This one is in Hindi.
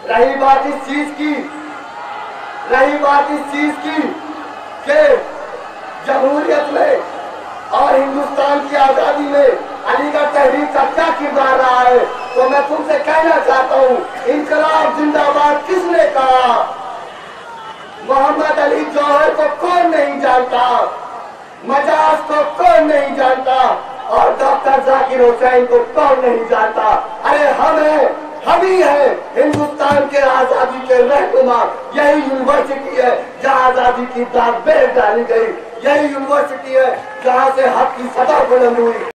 रही बात इस चीज की कि जमहूरियत में और हिंदुस्तान की आजादी में अलीगढ़ तहरीक का क्या किरदार रहा है, तो मैं तुमसे कहना चाहता हूँ, इनकलाब जिंदाबाद किसने कहा? मोहम्मद अली जौहर को कौन नहीं जानता, मजाज को कौन नहीं जानता, और डॉक्टर जाकिर हुसैन को कौन नहीं जानता? अरे हम ही है हिंदुस्तान के आजादी के रहनुमा। यही यूनिवर्सिटी है जहाँ आजादी की दाग बेर डाली गई, यही यूनिवर्सिटी है जहाँ से हक की सदा बुलंद हुई।